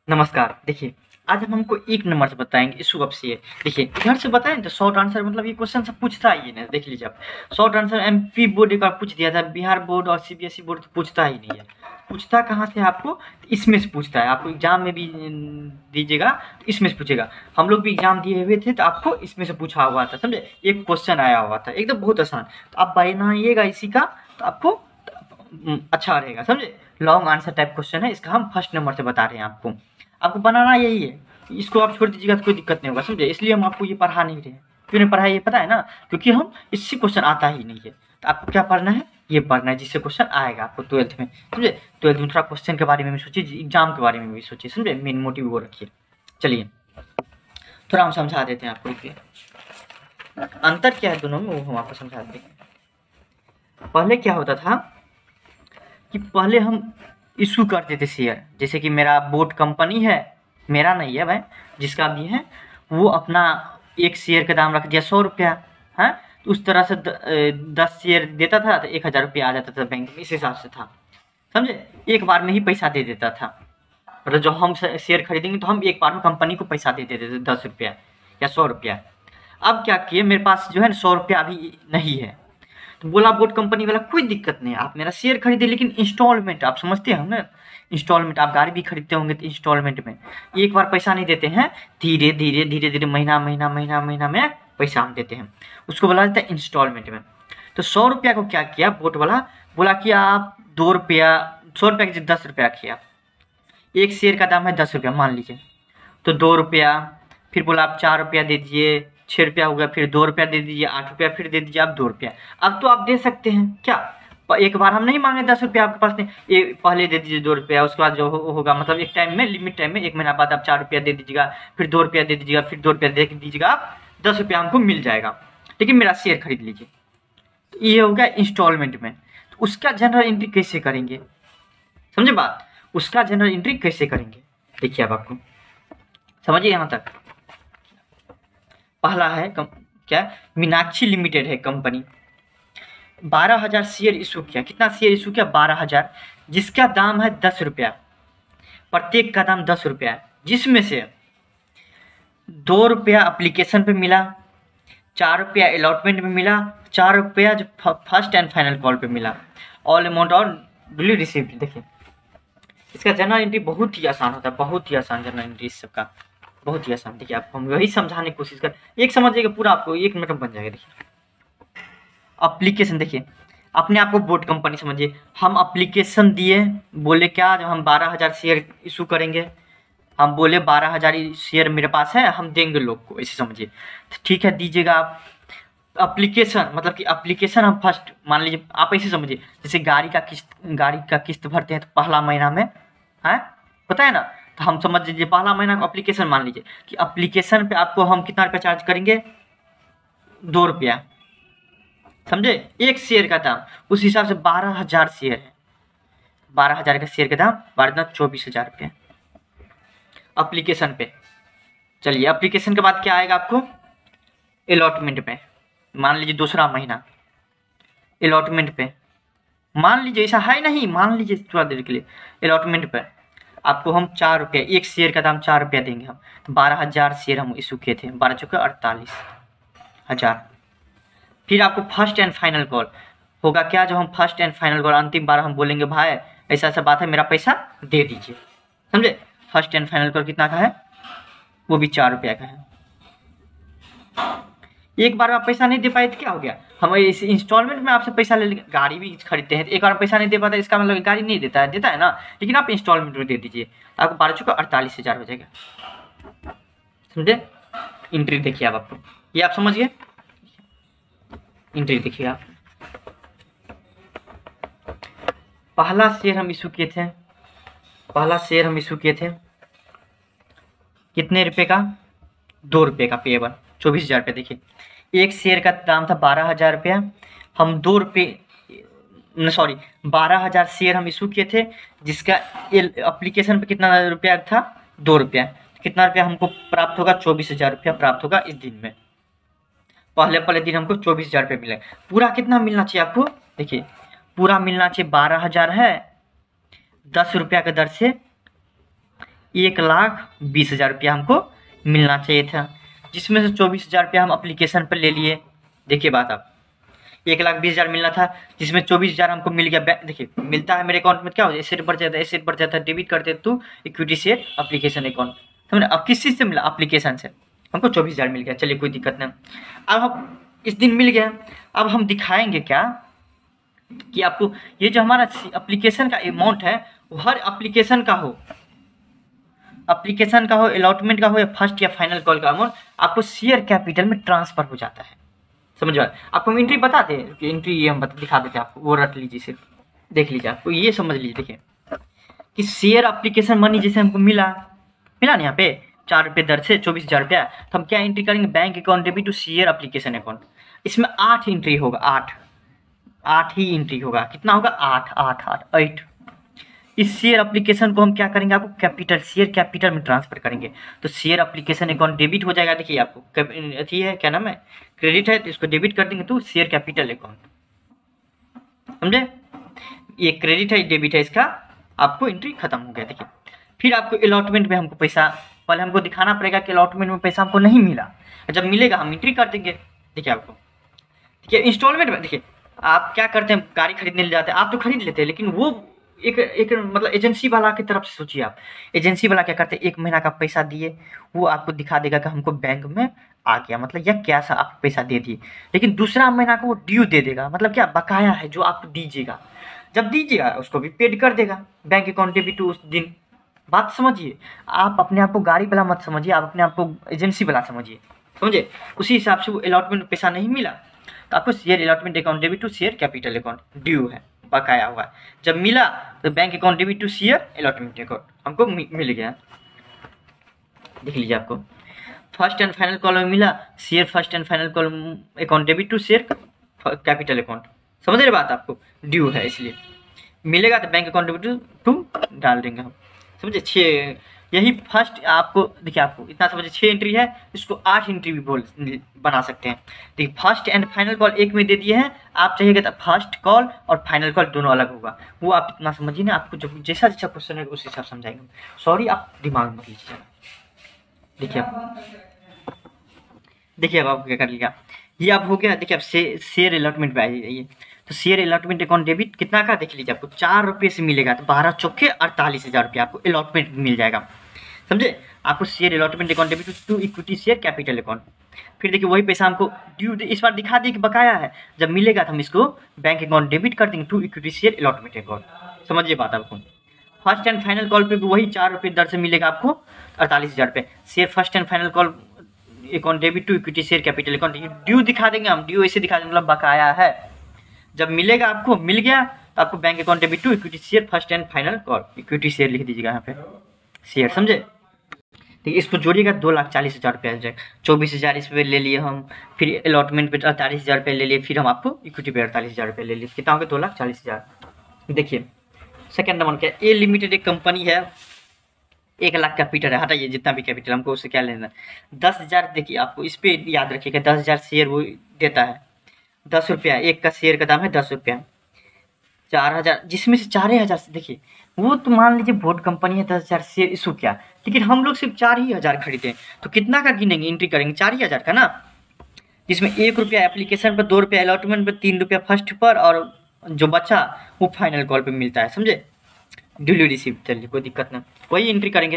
नमस्कार। देखिए, आज हम हमको 1 नंबर से बताएँगे इश्यू ऑफ शेयर। देखिए, इधर से बताएँ तो शॉर्ट आंसर मतलब ये क्वेश्चन सब पूछता ही नहीं है, देख लीजिए आप। शॉर्ट आंसर एमपी बोर्ड एक बार पूछ दिया था, बिहार बोर्ड और सीबीएसई बोर्ड तो पूछता ही नहीं है। पूछता कहाँ से है आपको? इसमें से पूछता है। आपको एग्ज़ाम में भी दीजिएगा तो इसमें से पूछेगा। हम लोग भी एग्ज़ाम दिए हुए थे तो आपको इसमें से पूछा हुआ था, समझे? एक क्वेश्चन आया हुआ था, एकदम बहुत आसान। तो आप बनाइएगा इसी का तो आपको अच्छा रहेगा, समझे? लॉन्ग आंसर टाइप क्वेश्चन है, इसका हम फर्स्ट नंबर से बता रहे हैं आपको। आपको बनाना यही है, इसको आप छोड़ दीजिएगा तो कोई दिक्कत नहीं होगा, समझे? इसलिए हम आपको ये पढ़ा नहीं रहे हैं। क्यों नहीं पढ़ाया ये पता है ना? क्योंकि हम इससे क्वेश्चन आता ही नहीं है। तो आपको क्या पढ़ना है? ये पढ़ना है जिससे क्वेश्चन आएगा आपको 12th में, समझे? 12th में थोड़ा क्वेश्चन के बारे में भी सोचिए, एग्जाम के बारे में भी सोचिए, समझे? मेन मोटिव वो रखिए। चलिए थोड़ा हम समझा देते हैं आपको। रुकिए, अंतर क्या है दोनों में वो हम आपको समझा देते हैं। पहले क्या होता था कि पहले हम इशू करते थे शेयर, जैसे कि मेरा बोट कंपनी है, मेरा नहीं है भाई, जिसका भी है वो अपना एक शेयर का दाम रख दिया 100 रुपया, है तो उस तरह से 10 शेयर देता था तो 1000 रुपया आ जाता था बैंक में, इस हिसाब से था, समझे? एक बार में ही पैसा दे देता था। मतलब जो हम शेयर खरीदेंगे तो हम एक बार में कंपनी को पैसा दे देते थे 10 रुपया या 100 रुपया। अब क्या किए, मेरे पास जो है ना 100 रुपया अभी नहीं है, तो बोला बोट कंपनी वाला कोई दिक्कत नहीं, आप मेरा शेयर खरीदे लेकिन इंस्टॉलमेंट, आप समझते हैं ना? इंस्टॉलमेंट, आप गाड़ी भी खरीदते होंगे तो इंस्टॉलमेंट में एक बार पैसा नहीं देते हैं, धीरे धीरे धीरे धीरे महीना महीना महीना महीना में पैसा हम देते हैं, उसको बोला जाता है इंस्टॉलमेंट में। तो 100 रुपया को क्या किया बोट वाला, बोला कि आप 2 रुपया, 100 रुपया की 10 रुपया रखिए आप, एक शेयर का दाम है 10 रुपया मान लीजिए, तो 2 रुपया, फिर बोला आप 4 रुपया दे दीजिए, 6 रुपया हो गया, फिर 2 रुपया दे दीजिए, 8 रुपया फिर दे दीजिए, आप 2 रुपया। अब तो आप दे सकते हैं क्या? एक बार हम नहीं मांगे 10 रुपया आपके पास नहीं, ये पहले दे दीजिए 2 रुपया, उसके बाद जो होगा मतलब एक टाइम में, लिमिट टाइम में, 1 महीना बाद आप 4 रुपया दे दीजिएगा, फिर 2 रुपया दे दीजिएगा, फिर 2 रुपया दे दीजिएगा, आप 10 रुपया हमको मिल जाएगा, लेकिन मेरा शेयर खरीद लीजिए। तो ये हो गया इंस्टॉलमेंट में। तो उसका जनरल एंट्री कैसे करेंगे, समझे बात? उसका जनरल एंट्री कैसे करेंगे देखिए, अब आपको समझिए यहाँ तक। पहला है क्या, मीनाक्षी लिमिटेड है कंपनी, 12,000 शेयर इशू किया। कितना शेयर इशू किया? 12,000, जिसका दाम है 10 रुपया, प्रत्येक का दाम 10 रुपया है, जिसमें से 2 रुपया अप्लीकेशन पे मिला, 4 रुपया अलॉटमेंट में मिला, 4 रुपया जो फर्स्ट एंड फाइनल कॉल पे मिला। ऑल अमाउंट और डुली रिसीव्ड। देखिए इसका जनरल एंट्री बहुत ही आसान होता है, बहुत ही आसान जनरल एंट्री इस सबका, बहुत ही आसान। देखिए आपको हम वही समझाने की कोशिश कर, एक समझिएगा पूरा आपको 1 मिनट में बन जाएगा। देखिए अप्लीकेशन, देखिए अपने आप को बोट कंपनी समझिए, हम अप्लीकेशन दिए, बोले क्या, जब हम 12,000 शेयर इशू करेंगे, हम बोले 12,000 शेयर मेरे पास है, हम देंगे लोग को, ऐसे समझिए। तो ठीक है दीजिएगा आप। अप्लीकेशन मतलब कि अप्लीकेशन हम फर्स्ट मान लीजिए, आप ऐसे समझिए जैसे गाड़ी का किस्त भरते हैं तो पहला महीना में है, पता है ना? तो हम समझ लीजिए पहला महीना का अप्लीकेशन मान लीजिए कि अप्लीकेशन पे आपको हम कितना रुपया चार्ज करेंगे, 2 रुपया, समझे? एक शेयर का दाम, उस हिसाब से 12,000 शेयर है, 12,000 का शेयर का दाम 12,24,000 रुपये अप्लीकेशन पे। चलिए अप्लीकेशन के बाद क्या आएगा आपको, अलॉटमेंट पे, मान लीजिए दूसरा महीना अलॉटमेंट पे, मान लीजिए ऐसा है नहीं, मान लीजिए थोड़ा देर के लिए, अलॉटमेंट पे आपको हम 4 रुपये, एक शेयर का दाम 4 रुपया देंगे हम, तो 12,000 शेयर हम इशू किए थे, 12 चौके 48,000। फिर आपको फर्स्ट एंड फाइनल कॉल होगा क्या, जो हम फर्स्ट एंड फाइनल कॉल अंतिम बार हम बोलेंगे भाई ऐसा ऐसा बात है, मेरा पैसा दे दीजिए, समझे? फर्स्ट एंड फाइनल कॉल कितना का है, वो भी 4 रुपया का है। एक बार आप पैसा नहीं दे पाए तो क्या हो गया, हम इस इंस्टॉलमेंट में आपसे पैसा ले लेंगे, गाड़ी भी खरीदते हैं तो एक बार पैसा नहीं दे पाता, इसका मतलब गाड़ी नहीं देता है, देता है ना, लेकिन आप इंस्टॉलमेंट में दे दीजिए, आपको 12 चौका 48,000 हो जाएगा, समझे? एंट्री देखिए आप, आपको ये आप समझ गए, एंट्री देखिए आप। पहला शेयर हम इशू किए थे, पहला शेयर हम इशू किए थे कितने रुपए का, 2 रुपये का पेएबल, 24,000 रुपये। देखिए एक शेयर का दाम था 12,000 रुपया, हम 2 रुपये सॉरी 12,000 शेयर हम इशू किए थे, जिसका एप्लीकेशन पे कितना रुपया था, 2 रुपया। कितना रुपया हमको प्राप्त होगा, 24,000 रुपया प्राप्त होगा इस दिन में, पहले दिन हमको 24,000 रुपये मिले। पूरा कितना मिलना चाहिए आपको, देखिए पूरा मिलना चाहिए 12,000 है, 10 रुपया के दर से 1,20,000 रुपया हमको मिलना चाहिए था, जिसमें से 24,000 रुपया हम अप्लीकेशन पर ले लिए। देखिए बात आप, 1,20,000 मिलना था, जिसमें 24,000 हमको मिल गया। देखिए मिलता है मेरे अकाउंट में, क्या हो जाए एसेट बढ़ जाता है, एसेट बढ़ जाता है, डेबिट करते तो इक्विटी शेयर एप्लीकेशन अकाउंट। समझे? अब किस चीज़ से मिला? एप्लीकेशन से हमको 24,000 मिल गया। चलिए कोई दिक्कत नहीं। अब हम इस दिन मिल गया, अब हम दिखाएंगे क्या कि आपको ये जो हमारा एप्लीकेशन का अमाउंट है वो हर एप्लीकेशन का हो, एप्लीकेशन का हो, अलॉटमेंट का हो, या फर्स्ट या फाइनल कॉल का अमाउंट आपको शेयर कैपिटल में ट्रांसफर हो जाता है। समझ में? आपको हम एंट्री बताते हैं कि एंट्री ये हम दिखा देते हैं आपको, वो रट लीजिए, सिर्फ देख लीजिए, आपको ये समझ लीजिए। देखिए कि शेयर एप्लीकेशन मनी जैसे हमको मिला ना यहाँ पे 4 रुपये दर से 24,000 रुपया, तो हम क्या एंट्री करेंगे? Bank account debit to share application account. इसमें 8 एंट्री होगा, 8 ही एंट्री होगा। कितना होगा? 8। इस शेयर एप्लीकेशन को हम क्या करेंगे? आपको कैपिटल, शेयर कैपिटल में ट्रांसफर करेंगे, तो शेयर एप्लीकेशन अकाउंट डेबिट हो जाएगा। देखिए आपको अथी है, क्या नाम है, क्रेडिट है, तो इसको डेबिट कर देंगे तो शेयर कैपिटल अकाउंट। समझे? ये क्रेडिट है, डेबिट है, इसका आपको एंट्री खत्म हो गया। देखिए फिर आपको अलॉटमेंट में हमको पैसा, पहले हमको दिखाना पड़ेगा कि अलॉटमेंट में पैसा हमको नहीं मिला, जब मिलेगा हम एंट्री कर देंगे। देखिए आपको, देखिए इंस्टॉलमेंट में, देखिए आप क्या करते हैं, गाड़ी खरीदने ले जाते हैं, आप तो खरीद लेते हैं, लेकिन वो एक मतलब एजेंसी वाला की तरफ से सोचिए आप। एजेंसी वाला क्या करते हैं, 1 महीना का पैसा दिए, वो आपको दिखा देगा कि हमको बैंक में आ गया, मतलब या कैश आप पैसा दे दिए, लेकिन दूसरा महीना को वो ड्यू दे देगा, मतलब क्या, बकाया है जो आप दीजिएगा। जब दीजिएगा उसको भी पेड कर देगा बैंक अकाउंट डेबिट उस दिन। बात समझिए, आप अपने आप को गाड़ी वाला मत समझिए, आप अपने आप को एजेंसी वाला समझिए। समझे? उसी हिसाब से वो अलॉटमेंट में पैसा नहीं मिला तो आपको share allotment account debit to share capital account due है, बकाया हुआ है। जब मिला तो bank account debit to share allotment account हमको मिल गया। देख लीजिए आपको फर्स्ट एंड फाइनल कॉलम में मिला, share first and final column account debit to share capital account. समझ रहे बात? आपको ड्यू है इसलिए मिलेगा, तो बैंक अकाउंट डेबिट टू डाल देंगे हम। समझे? 6, यही फर्स्ट आपको, देखिए आपको इतना समझिए, 6 एंट्री है, इसको 8 एंट्री भी बना सकते हैं। देखिए फर्स्ट एंड फाइनल कॉल एक में दे दिए हैं, आप चाहिएगा तो फर्स्ट कॉल और फाइनल कॉल दोनों अलग होगा, वो आप इतना समझिए ना। आपको जब जैसा क्वेश्चन है उस हिसाब समझाएंगे। सॉरी, आप दिमाग मत लीजिए। देखिए अब आपको क्या कर लिया, ये अब हो गया। देखिए अब शेयर अलॉटमेंट पे आइए, तो शेयर अलॉटमेंट अकाउंट डेबिट कितना का देख लीजिए, आपको 4 रुपये से मिलेगा, तो 12 चौके 48,000 रुपया आपको अलॉटमेंट मिल जाएगा। समझे? आपको share allotment account debit to equity share capital account. फिर देखिए वही पैसा हमको ड्यू इस बार दिखा दिए कि बकाया है, जब मिलेगा तो हम इसको बैंक अकाउंट डेबिट कर देंगे to equity share allotment account. समझिए बात आपको। फर्स्ट एंड फाइनल कॉल पे भी वही 4 रुपये दर से मिलेगा आपको 48,000 रुपये। Share first and final call account debit to equity share capital account, due दिखा देंगे हम, ड्यू ऐसे दिखा देंगे मतलब बकाया है। जब मिलेगा आपको, मिल गया तो आपको bank account debit to equity share first and final call, equity share लिख दीजिएगा यहाँ पे शेयर। समझे? ठीक, इसको जोड़िएगा 2,40,000 रुपया आ जाएगा। 24,000 इस पे ले लिए हम, फिर अलॉटमेंट पे 48,000 रुपये ले लिए, फिर हम आपको इक्विटी पे 48,000 रुपये ले लिए, कितना हो गया 2,40,000। देखिए सेकेंड नंबर क्या, ए लिमिटेड एक कंपनी है, 1 लाख कैपिटल है, हटाइए जितना भी कैपिटल, हमको उससे क्या लेना। 10,000, देखिए आपको इस पर याद रखिएगा, 10,000 शेयर वो देता है, 10 रुपया, एक का शेयर का दाम है 10 रुपया। 4,000, जिसमें से 4,000 से, देखिए वो तो मान लीजिए बोर्ड कंपनी है, 10,000 शेयर इशू क्या, लेकिन हम लोग सिर्फ 4,000 खरीदे, तो कितना का गिनेंगे, एंट्री करेंगे 4,000 का ना, जिसमें 1 रुपया एप्लीकेशन पर, 2 रुपया अलॉटमेंट पर, 3 रुपया फर्स्ट पर, और जो बचा वो फाइनल कॉल पे मिलता है। समझे? Due receive. चलिए कोई दिक्कत नहीं, वही एंट्री करेंगे।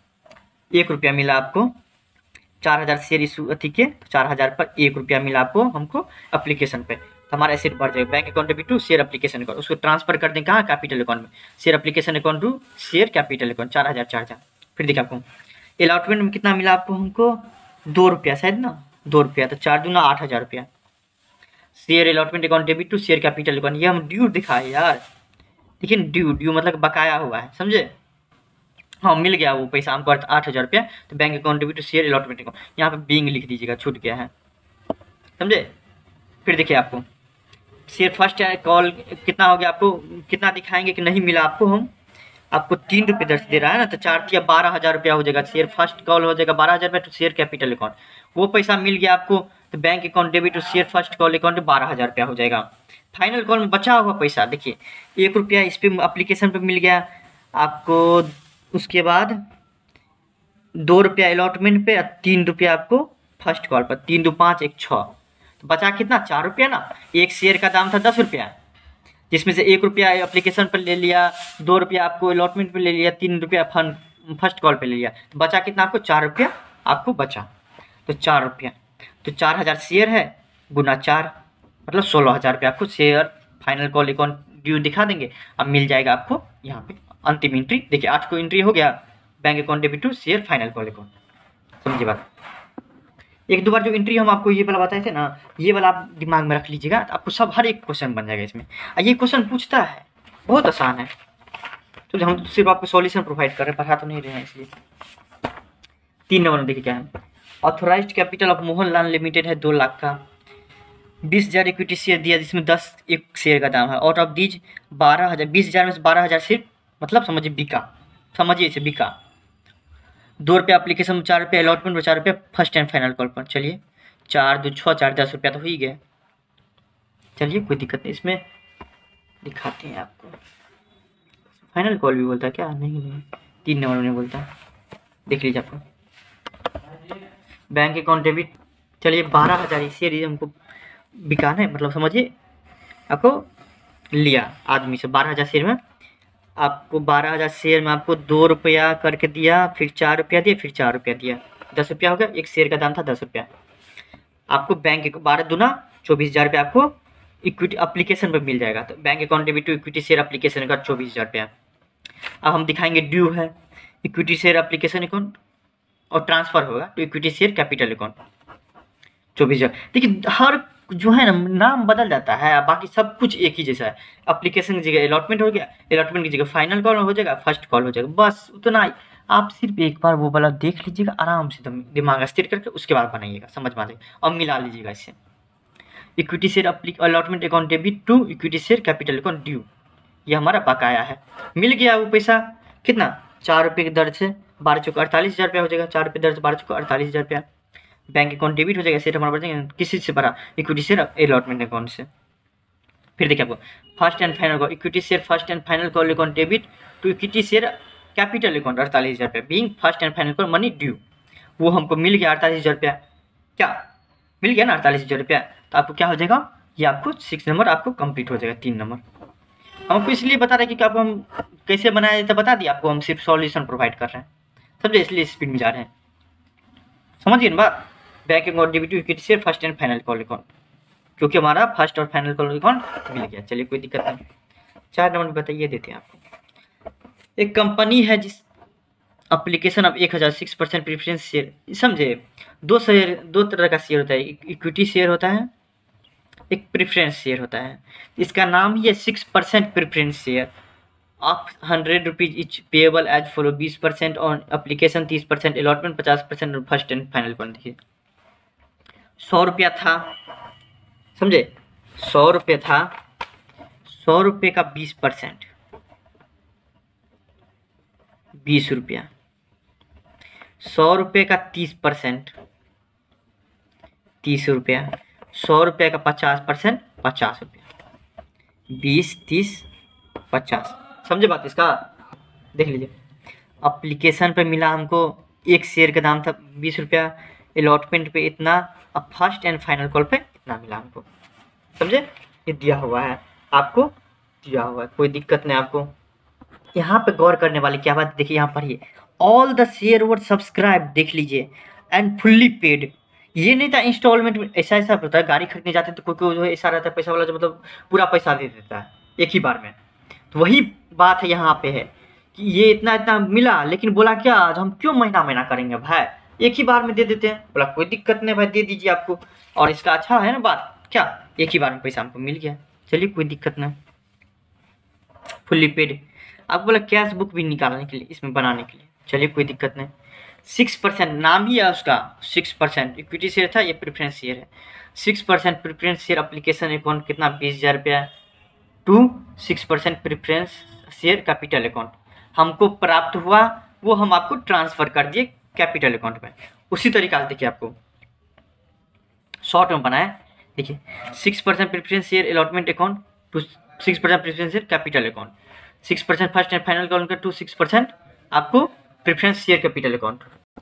1 रुपया मिला आपको, 4,000 शेयर इशू अथी के, 4,000 पर 1 रुपया मिला आपको हमको एप्लीकेशन पे, तो हमारा एसेट बढ़ जाएगा। Bank account debit to share application account, उसको ट्रांसफर कर दें कहाँ, कैपिटल अकाउंट में, share application account to share capital account, 4,000। फिर देखिए आपको अलॉटमेंट में कितना मिला आपको, हमको 2 रुपया शायद ना, 2 रुपया, तो 4 दूना 8,000 रुपया। Share allotment account debit to share capital account, ये हम ड्यू दिखाए यार, लेकिन ड्यू मतलब बकाया हुआ है। समझे? हाँ मिल गया वो पैसा हमको 8,000 रुपया, तो bank account debit to share allotment account, यहाँ पे बिंग लिख दीजिएगा, छूट गया है। समझे? फिर देखिए आपको शेयर फर्स्ट कॉल कितना हो गया, आपको कितना दिखाएंगे कि नहीं मिला आपको, हम आपको 3 रुपये दर से दे रहा है ना, तो 4 या 12,000 रुपया हो जाएगा। शेयर फर्स्ट कॉल हो जाएगा 12,000 रुपया, तो शेयर कैपिटल अकाउंट वो पैसा मिल गया आपको, तो bank account debit to share first call account 12,000 रुपया हो जाएगा। फाइनल कॉल में बचा हुआ पैसा देखिए 1 रुपया इस पर एप्लीकेशन पे मिल गया आपको, उसके बाद ₹2 अलॉटमेंट पे और ₹3 आपको फर्स्ट कॉल पर। 3 2 5 1 6, तो बचा कितना? ₹4 ना। एक शेयर का दाम था ₹10, जिसमें से ₹1 एप्लीकेशन पर ले लिया, ₹2 आपको अलॉटमेंट पे ले लिया, ₹3 फर्स्ट कॉल पे ले लिया, तो बचा कितना आपको? ₹4 आपको बचा। तो ₹4, तो 4000 शेयर है गुना 4, मतलब ₹16,000 आपको share final call account due दिखा देंगे। अब मिल जाएगा आपको यहाँ पे अंतिम एंट्री। देखिए 8 को एंट्री हो गया, bank account debit to share final call account. समझिए बात। एक दो बार जो एंट्री हम आपको ये वाला बताए थे ना, ये वाला आप दिमाग में रख लीजिएगा, तो आपको सब हर एक क्वेश्चन बन जाएगा इसमें। ये क्वेश्चन पूछता है, बहुत आसान है। तो हम तो सिर्फ आपको सॉल्यूशन प्रोवाइड कर रहे हैं, पढ़ा तो नहीं रहे हैं इसलिए। 3 नंबर में देखिए क्या है। Authorised capital of Mohanlal limited है 2 लाख का, 20,000 इक्विटी शेयर दिया जिसमें 10 एक शेयर का दाम है। आउट ऑफ दीज 12,000, 20,000 में से 12,000 शेयर, मतलब समझिए बिका, समझिए इसे बिका। ₹2 एप्लीकेशन में, ₹4 अलॉटमेंट में, ₹4 फर्स्ट एंड फाइनल कॉल पर। चलिए 4 2 6 4 ₹10 तो हो ही गया। चलिए कोई दिक्कत नहीं, इसमें दिखाते हैं आपको। फाइनल कॉल भी बोलता है क्या? नहीं, 3 नंबर में बोलता, देख लीजिए आपको। बैंक अकाउंट डेबिट, चलिए 12,000 शेयर हमको बिकाना है, मतलब समझिए आपको लिया आदमी से 12,000 शेयर में, आपको 12,000 शेयर में आपको ₹2 करके दिया, फिर ₹4 दिया, फिर ₹4 दिया, ₹10 हो गया। एक शेयर का दाम था ₹10। आपको बैंक 12 दूना 24,000 आपको इक्विटी एप्लीकेशन पर मिल जाएगा। तो bank account debit to equity share application का ₹24,000। अब हम दिखाएंगे ड्यू है इक्विटी शेयर एप्लीकेशन अकाउंट और ट्रांसफर होगा तो इक्विटी शेयर कैपिटल अकाउंट 24,000। देखिए हर जो है ना नाम बदल जाता है, बाकी सब कुछ एक ही जैसा है। एप्लीकेशन की जगह अलॉटमेंट हो गया, अलॉटमेंट की जगह फाइनल कॉल हो जाएगा, फर्स्ट कॉल हो जाएगा, बस उतना ही। आप सिर्फ एक बार वो वाला देख लीजिएगा आराम से, दिमाग स्थिर करके, उसके बाद बनाइएगा, समझ में आ जाएगा और मिला लीजिएगा इससे। Equity share allotment account debit to equity share capital account due, ये हमारा बकाया है। मिल गया वो पैसा कितना? ₹4 की दर से 12 चौका ₹48,000 हो जाएगा। 4 रुपये दर से 12 चौका ₹48,000। बैंक अकाउंट डेबिट हो जाएगा, सेट हमारा बढ़ जाएगा किसी से भरा? इक्विटी शेयर अलॉटमेंट अकाउंट से। फिर देखिए आपको first and final call equity share first and final call account debit to equity share capital account ₹48,000 being first and final call money due, वो हमको मिल गया ₹48,000। क्या मिल गया ना ₹48,000? तो आपको क्या हो जाएगा? ये आपको 6 नंबर आपको कंप्लीट हो जाएगा। 3 नंबर हमको इसलिए बता रहे हैं कि आपको हम कैसे बनाया जाता बता दिया आपको, हम सिर्फ सॉल्यूशन प्रोवाइड कर रहे हैं, समझे, इसलिए स्पीड में जा रहे हैं। समझिए ना बात। Bank account debit to equity share first and final call account, क्योंकि हमारा फर्स्ट और फाइनल कॉल अकाउंट मिल गया। चलिए कोई दिक्कत नहीं। 4 नंबर बताइए देते हैं आपको। एक कंपनी है जिस एप्लीकेशन ऑफ 1,000 6% प्रेफरेंस शेयर, समझे, दो तरह का शेयर होता है, इक्विटी शेयर होता है, एक प्रेफरेंस शेयर होता है। इसका नाम ही है 6% preference share of ₹100 each payable as follow 20% on application, 30% allotment, 50% first and final call. देखिए ₹100 था, समझे, ₹100 था, ₹100 का 20% ₹20, ₹100 का 30% ₹30, ₹100 का 50% ₹50, 20 30 50। समझे बात इसका? देख लीजिए एप्लीकेशन पे मिला हमको एक शेयर का दाम था ₹20, अलॉटमेंट पे इतना, अब फर्स्ट एंड फाइनल कॉल पे इतना मिला हमको, समझे, ये दिया हुआ है आपको, दिया हुआ है, कोई दिक्कत नहीं आपको। यहाँ पे गौर करने वाली क्या बात, देखिए यहाँ पर ये all the share were subscribe, देख लीजिए, एंड फुल्ली पेड। ये नहीं था इंस्टॉलमेंट में, ऐसा ऐसा होता है, गाड़ी खरीदने जाते तो कोई कोई जो है ऐसा रहता है पैसा वाला जो मतलब पूरा पैसा दे देता है एक ही बार में। तो वही बात है यहाँ पे है कि ये इतना इतना मिला, लेकिन बोला क्या आज हम क्यों महीना महीना करेंगे भाई, एक ही बार में दे देते हैं। बोला कोई दिक्कत नहीं भाई, दे दीजिए आपको। और इसका अच्छा है ना बात, क्या एक ही बार में पैसा हमको मिल गया। चलिए कोई दिक्कत नहीं, फुल्ली पेड। आपको बोला कैश बुक भी निकालने के लिए, इसमें बनाने के लिए, चलिए कोई दिक्कत नहीं। 6% नाम ही है उसका, 6% इक्विटी शेयर था, ये प्रेफरेंस शेयर है। 6% प्रेफरेंस शेयर एप्लीकेशन अकाउंट कितना? ₹20,000 to 6% preference share capital account हमको प्राप्त हुआ, वो हम आपको ट्रांसफर कर दिए कैपिटल अकाउंट में। उसी तरीका से देखिए आपको शॉर्ट में बनाए, देखिए 6% preference share allotment account to 6% preference share capital account, 6% first and final account का टू 6% आपको प्रेफरेंस शेयर कैपिटल अकाउंट।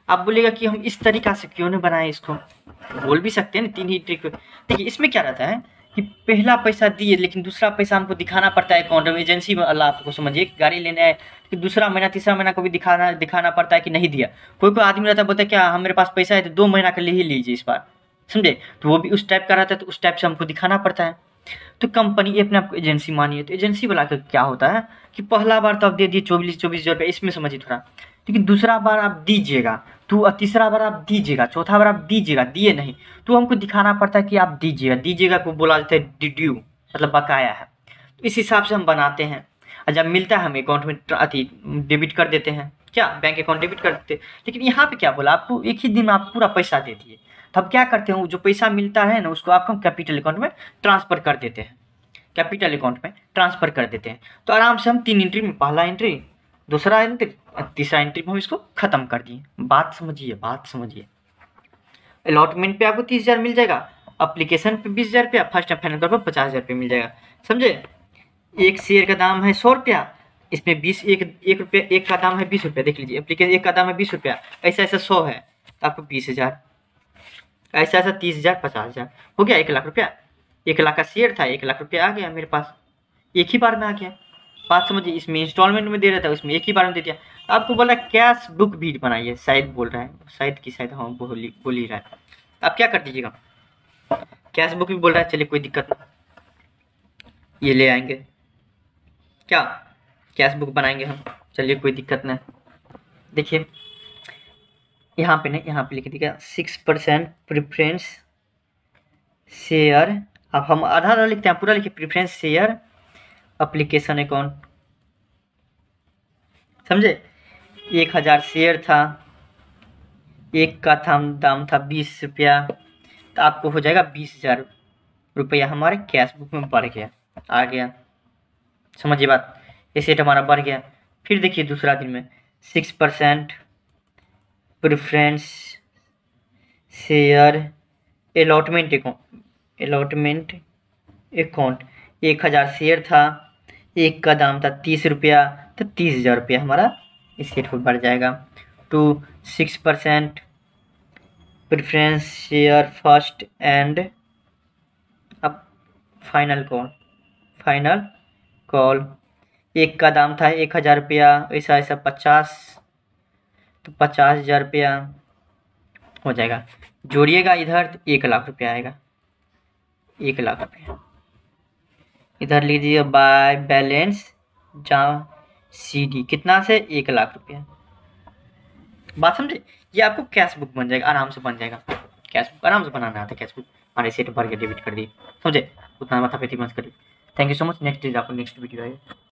आप बोलेगा कि हम इस तरीका से क्यों नहीं बनाए इसको, बोल भी सकते हैं ना 3 ही ट्रिक। देखिए इसमें क्या रहता है कि पहला पैसा दिए लेकिन दूसरा पैसा हमको दिखाना पड़ता है अकाउंट में। एजेंसी में अल्लाह आपको समझिए गाड़ी लेने आए कि दूसरा महीना तीसरा महीना को भी दिखाना पड़ता है कि नहीं दिया। कोई कोई आदमी रहता है बोलता है क्या हम मेरे पास पैसा है तो 2 महीना का ले ही लीजिए इस बार, समझे, तो वो भी उस टाइप का रहता है, तो उस टाइप से हमको दिखाना पड़ता है। तो कंपनी ये अपने आपको एजेंसी मानिए, तो एजेंसी वाला का क्या होता है कि पहला बार तो आप दे दिए 24,000 रुपये, इसमें समझिए थोड़ा, लेकिन दूसरा बार आप दीजिएगा तो तीसरा बार आप दीजिएगा, चौथा बार आप दीजिएगा, दिए नहीं तो हमको दिखाना पड़ता है कि आप दीजिएगा को बोला जाता है डिड्यू, मतलब बकाया है। तो इस हिसाब से हम बनाते हैं और जब मिलता है हम अकाउंट में डेबिट कर देते हैं, क्या बैंक अकाउंट डेबिट कर देते हैं। लेकिन यहाँ पे क्या बोला आपको, एक ही दिन में आप पूरा पैसा दे दिए, तब क्या करते हैं जो पैसा मिलता है ना उसको आपको कैपिटल अकाउंट में ट्रांसफ़र कर देते हैं, कैपिटल अकाउंट में ट्रांसफ़र कर देते हैं। तो आराम से हम 3 एंट्री में, पहला एंट्री, दूसरा एंट्री, तीसरा एंट्री में हम इसको ख़त्म कर दिए। बात समझिए। अलॉटमेंट पे आपको 30,000 मिल जाएगा, एप्लीकेशन पे 20,000 रुपया, फर्स्ट एंड फाइनल पर 50,000 रुपये मिल जाएगा, समझे। एक शेयर का दाम है 100 रुपया, इसमें 20 एक रुपये, एक का दाम है 20 रुपया, देख लीजिए एप्लीकेशन एक का दाम है 20 रुपया, ऐसा 100 है तो आपको 20,000, ऐसा 30,000, 50,000 हो गया 1 लाख रुपया। 1 लाख का शेयर था, 1 लाख रुपया आ गया मेरे पास, एक ही बार में आ गया। बात समझिए, इसमें इंस्टॉलमेंट में दे रहा था, उसमें एक ही बार में दे दिया। आपको बोला कैश बुक भी बनाइए, शायद बोल रहा है, शायद हाँ बोल ही रहा है। आप क्या कर दीजिएगा, कैश बुक भी बोल रहा है, चलिए कोई दिक्कत नहीं, ये ले आएंगे, क्या कैश बुक बनाएंगे हम, चलिए कोई दिक्कत नहीं। देखिए यहाँ पे नहीं, यहाँ पे लिख दीजिएगा 6% प्रेफरेंस शेयर, अब हम आधा लिखते हैं, पूरा लिखिए प्रेफरेंस शेयर एप्लीकेशन अकाउंट, समझे। 1,000 शेयर था, एक का दाम था 20 रुपया, तो आपको हो जाएगा 20,000 रुपया हमारे कैश बुक में बढ़ गया, आ गया, समझिए बात, एसेट हमारा बढ़ गया। फिर देखिए दूसरा दिन में 6% preference share allotment account, 1,000 share था, एक का दाम था 30 रुपया, तो 30,000 रुपया हमारा एसेट पर बढ़ जाएगा। To 6% preference share first and अब फाइनल कॉल, एक का दाम था 1,000 रुपया, ऐसा 50, तो 50,000 रुपया हो जाएगा, जोड़िएगा इधर तो 1 लाख रुपया आएगा, 1 लाख रुपया इधर लीजिए बाय बैलेंस जहाँ CD कितना से 1 लाख रुपया। बात समझे, ये आपको कैश बुक बन जाएगा, आराम से बन जाएगा, कैश बुक आराम से बनाना आता है, कैश बुक हमारे सेट भर के डेबिट कर दिए, समझे, उतना माथा पेटी मत करिए। Thank you so much, next video आएगा।